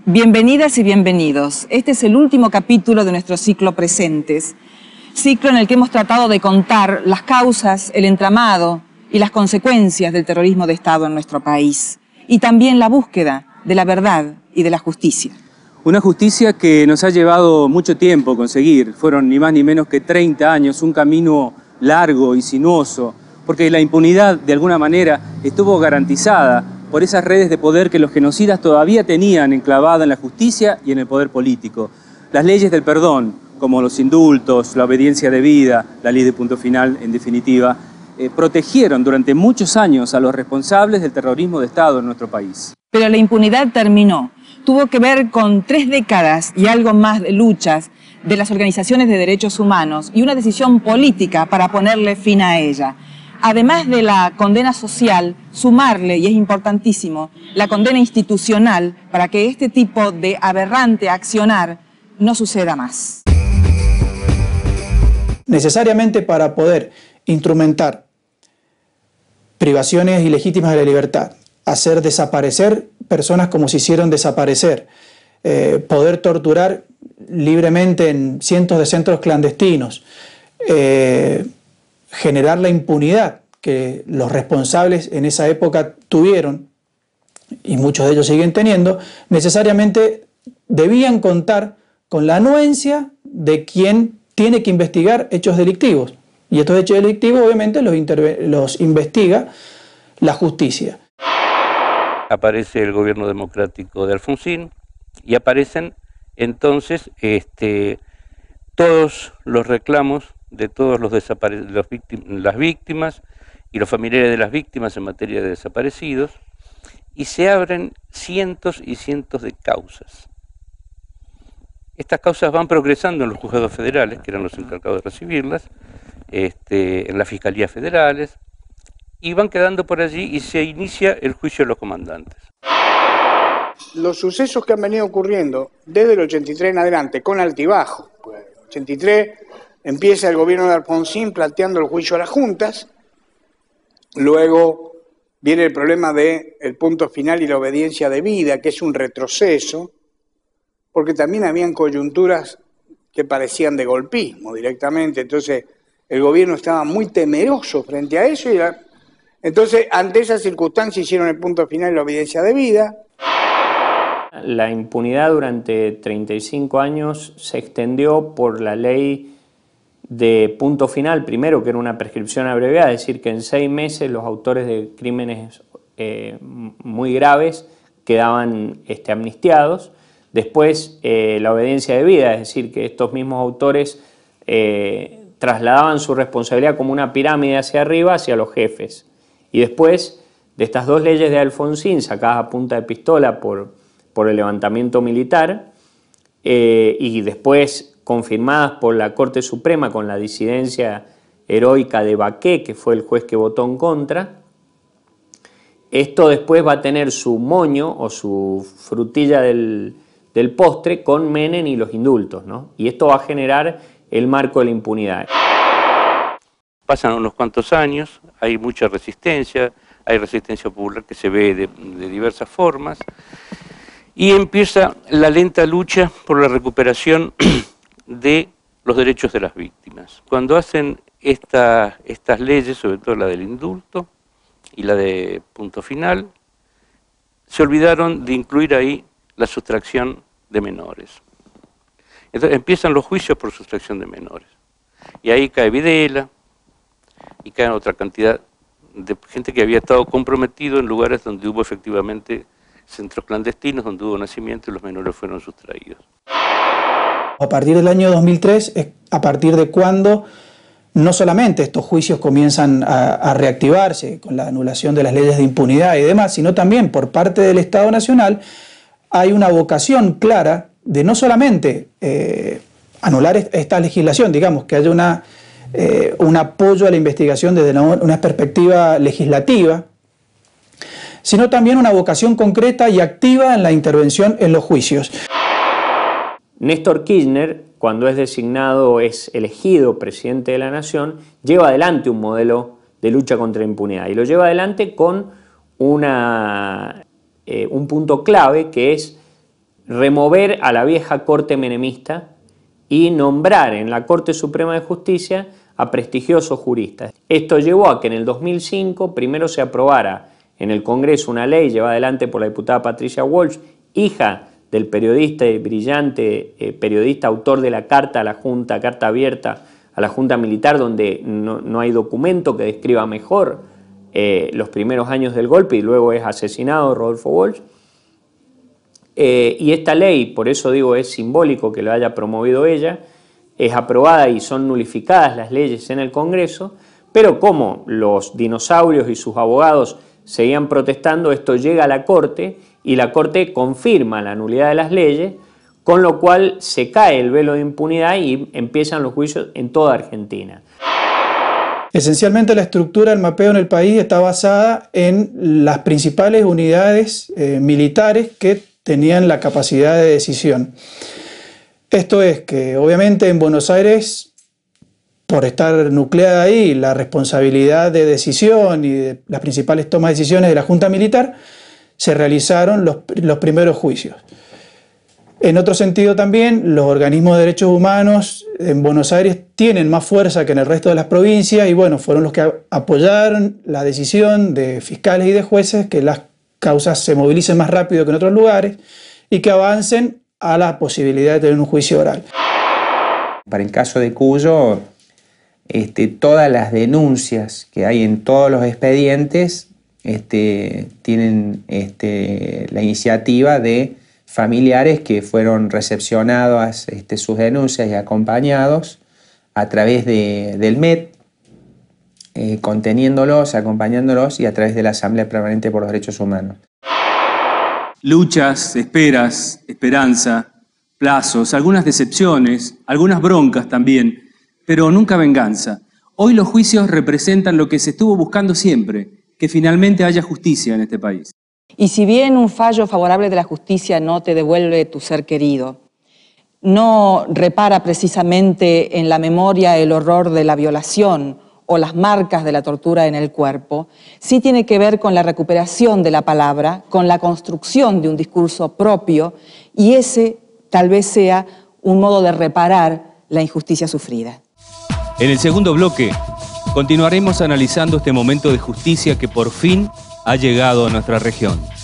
Bienvenidas y bienvenidos. Este es el último capítulo de nuestro ciclo Presentes, ciclo en el que hemos tratado de contar las causas, el entramado y las consecuencias del terrorismo de Estado en nuestro país, y también la búsqueda de la verdad y de la justicia. Una justicia que nos ha llevado mucho tiempo conseguir. Fueron ni más ni menos que 30 años, un camino largo y sinuoso, porque la impunidad de alguna manera estuvo garantizada por esas redes de poder que los genocidas todavía tenían enclavada en la justicia y en el poder político. Las leyes del perdón, como los indultos, la obediencia debida, la ley de punto final, en definitiva, protegieron durante muchos años a los responsables del terrorismo de Estado en nuestro país. Pero la impunidad terminó. Tuvo que ver con 3 décadas y algo más de luchas de las organizaciones de derechos humanos y una decisión política para ponerle fin a ella. Además de la condena social, sumarle, y es importantísimo, la condena institucional para que este tipo de aberrante accionar no suceda más. Necesariamente para poder instrumentar privaciones ilegítimas de la libertad, hacer desaparecer personas como se hicieron desaparecer, poder torturar libremente en cientos de centros clandestinos, generar la impunidad que los responsables en esa época tuvieron, y muchos de ellos siguen teniendo, necesariamente debían contar con la anuencia de quien tiene que investigar hechos delictivos. Y estos hechos delictivos obviamente los investiga la justicia. Aparece el gobierno democrático de Alfonsín y aparecen entonces todos los reclamos de todos las víctimas y los familiares de las víctimas en materia de desaparecidos, y se abren cientos y cientos de causas. Estas causas van progresando en los juzgados federales, que eran los encargados de recibirlas, en las fiscalías federales, y van quedando por allí y se inicia el juicio de los comandantes. Los sucesos que han venido ocurriendo desde el 83 en adelante, con altibajo, pues, 83 empieza el gobierno de Alfonsín planteando el juicio a las juntas, luego viene el problema del punto final y la obediencia debida, que es un retroceso, porque también habían coyunturas que parecían de golpismo directamente, entonces el gobierno estaba muy temeroso frente a eso, y entonces ante esa circunstancia hicieron el punto final y la obediencia debida. La impunidad durante 35 años se extendió por la ley de punto final, primero, que era una prescripción abreviada, es decir, que en 6 meses los autores de crímenes muy graves quedaban amnistiados. Después la obediencia debida, es decir, que estos mismos autores trasladaban su responsabilidad como una pirámide hacia arriba, hacia los jefes. Y después de estas 2 leyes de Alfonsín, sacadas a punta de pistola por el levantamiento militar, y después confirmadas por la Corte Suprema con la disidencia heroica de Baqué, que fue el juez que votó en contra, esto después va a tener su moño o su frutilla del postre con Menem y los indultos, ¿no? Y esto va a generar el marco de la impunidad. Pasan unos cuantos años, hay mucha resistencia, hay resistencia popular que se ve de diversas formas, y empieza la lenta lucha por la recuperación de los derechos de las víctimas. Cuando hacen estas leyes, sobre todo la del indulto y la de punto final, se olvidaron de incluir ahí la sustracción de menores. Entonces empiezan los juicios por sustracción de menores. Y ahí cae Videla, y cae otra cantidad de gente que había estado comprometido en lugares donde hubo efectivamente centros clandestinos, donde hubo nacimiento y los menores fueron sustraídos. A partir del año 2003 es a partir de cuando no solamente estos juicios comienzan a reactivarse con la anulación de las leyes de impunidad y demás, sino también por parte del Estado Nacional hay una vocación clara de no solamente anular esta legislación, digamos, que haya un apoyo a la investigación desde una perspectiva legislativa, sino también una vocación concreta y activa en la intervención en los juicios. Néstor Kirchner, cuando es elegido presidente de la Nación, lleva adelante un modelo de lucha contra la impunidad y lo lleva adelante con un punto clave que es remover a la vieja Corte menemista y nombrar en la Corte Suprema de Justicia a prestigiosos juristas. Esto llevó a que en el 2005 primero se aprobara en el Congreso una ley llevada adelante por la diputada Patricia Walsh, hija del periodista y brillante periodista autor de la carta a la Junta, carta abierta a la Junta Militar, donde no hay documento que describa mejor los primeros años del golpe, y luego es asesinado Rodolfo Walsh. Y esta ley, por eso digo, es simbólico que lo haya promovido ella, es aprobada y son nulificadas las leyes en el Congreso, pero como los dinosaurios y sus abogados seguían protestando, esto llega a la Corte y la Corte confirma la nulidad de las leyes, con lo cual se cae el velo de impunidad y empiezan los juicios en toda Argentina. Esencialmente la estructura del mapeo en el país está basada en las principales unidades militares que tenían la capacidad de decisión. Esto es que obviamente en Buenos Aires, por estar nucleada ahí, la responsabilidad de decisión y de las principales tomas de decisiones de la Junta Militar, se realizaron los primeros juicios. En otro sentido también, los organismos de derechos humanos en Buenos Aires tienen más fuerza que en el resto de las provincias y bueno, fueron los que apoyaron la decisión de fiscales y de jueces que las causas se movilicen más rápido que en otros lugares y que avancen a la posibilidad de tener un juicio oral. Para el caso de Cuyo, todas las denuncias que hay en todos los expedientes tienen la iniciativa de familiares que fueron recepcionados sus denuncias y acompañados a través del MED, conteniéndolos, acompañándolos y a través de la Asamblea Permanente por los Derechos Humanos. Luchas, esperas, esperanza, plazos, algunas decepciones, algunas broncas también, pero nunca venganza. Hoy los juicios representan lo que se estuvo buscando siempre, que finalmente haya justicia en este país. Y si bien un fallo favorable de la justicia no te devuelve tu ser querido, no repara precisamente en la memoria el horror de la violación o las marcas de la tortura en el cuerpo, sí tiene que ver con la recuperación de la palabra, con la construcción de un discurso propio, y ese tal vez sea un modo de reparar la injusticia sufrida. En el segundo bloque, continuaremos analizando este momento de justicia que por fin ha llegado a nuestra región.